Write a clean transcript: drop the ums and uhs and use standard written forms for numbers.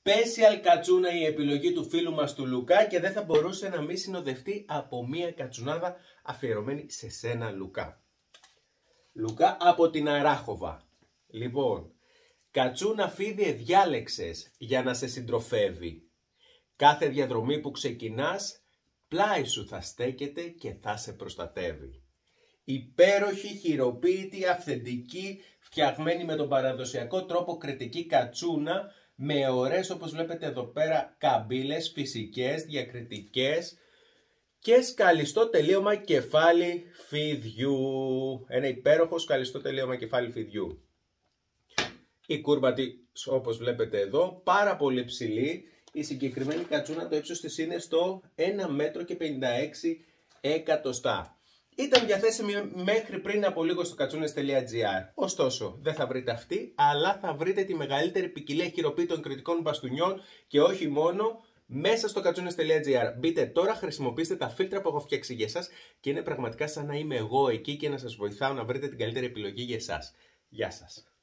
Special κατσούνα η επιλογή του φίλου μας του Λουκά και δεν θα μπορούσε να μην συνοδευτεί από μία κατσουνάδα αφιερωμένη σε σένα, Λουκά. Λουκά από την Αράχοβα. Λοιπόν, κατσούνα φίδι διάλεξες για να σε συντροφεύει. Κάθε διαδρομή που ξεκινάς, πλάι σου θα στέκεται και θα σε προστατεύει. Υπέροχη, χειροποίητη, αυθεντική, φτιαγμένη με τον παραδοσιακό τρόπο κρετική κατσούνα, με ωραίες, όπως βλέπετε εδώ πέρα, καμπύλες φυσικές, διακριτικές και σκαλιστό τελείωμα κεφάλι φιδιού. Ένα υπέροχο σκαλιστό τελείωμα κεφάλι φιδιού. Η κούρμπα της, όπως βλέπετε εδώ, πάρα πολύ ψηλή. Η συγκεκριμένη κατσούνα το ύψος της είναι στο 1 μέτρο και 56 εκατοστά. Ήταν διαθέσιμη μέχρι πριν από λίγο στο κατσούνες.gr. Ωστόσο, δεν θα βρείτε αυτή, αλλά θα βρείτε τη μεγαλύτερη ποικιλία χειροποίητων κρετικών μπαστούνιών και όχι μόνο μέσα στο κατσούνες.gr. Μπείτε τώρα, χρησιμοποιήστε τα φίλτρα που έχω φτιάξει για εσάς και είναι πραγματικά σαν να είμαι εγώ εκεί και να σας βοηθάω να βρείτε την καλύτερη επιλογή για εσάς. Γεια σας.